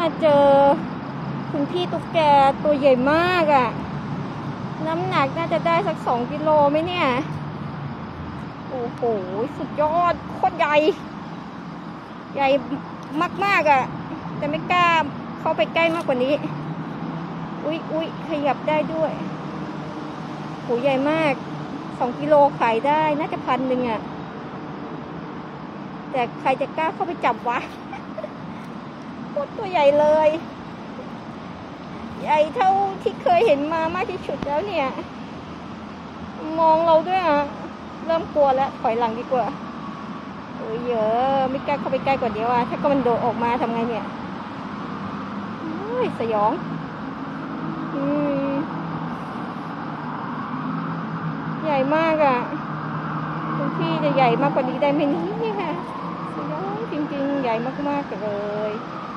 มาเจอคุณพี่ตุ๊กแกตัวใหญ่มากอ่ะน้ำหนักน่าจะได้สัก2 กิโลไหมเนี่ยโอ้โหสุดยอดโคตรใหญ่ใหญ่มากๆอ่ะแต่ไม่กล้าเข้าไปใกล้มากกว่านี้อุ๊ยขยับได้ด้วยโหใหญ่มาก2 กิโลขายได้น่าจะ1,000อ่ะแต่ใครจะกล้าเข้าไปจับวะโคตรตัวใหญ่เลยใหญ่เท่าที่เคยเห็นมามากที่สุดแล้วเนี่ยมองเราด้วยอ่ะเริ่มกลัวแล้วถอยหลังดีกว่าโอ้ยเยอะไม่กล้าเข้าไปใกล้กว่าเดียวอ่ะถ้าก็มันโดดออกมาทำไงเนี่ยสยองใหญ่มากอ่ะคุณพี่จะใหญ่มากกว่านี้ได้ไหมเนี่ยสยองจริงๆใหญ่มากๆเลย